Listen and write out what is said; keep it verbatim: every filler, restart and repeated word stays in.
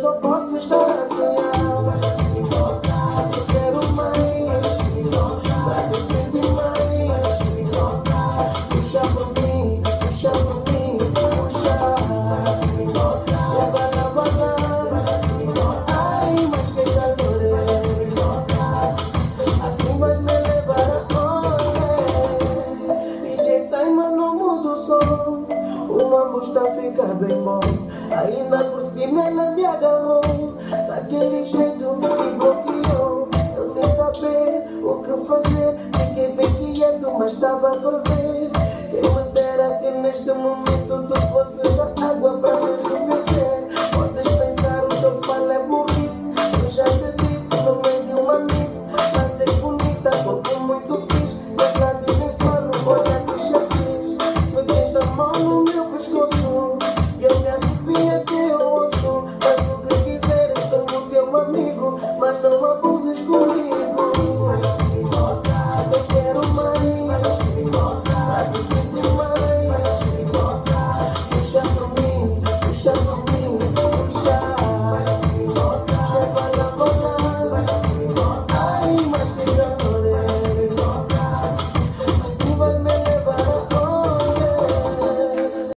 só posso estar a sonhar. Eu quero mais, pra te sentir mais. Puxa por mim, puxa por mim, puxa. Se bala, bala, ai, mas que calor é. Assim vais me levar aonde? D J Simon no mundo som, o mambo está a ficar bem bom. Ainda por cima ela me agarrou, daquele jeito me bloqueou. Eu sem saber o que fazer, fiquei bem quieto, mas estava a ferver. Quem me dera que neste momento tu fosses a água para me resolver.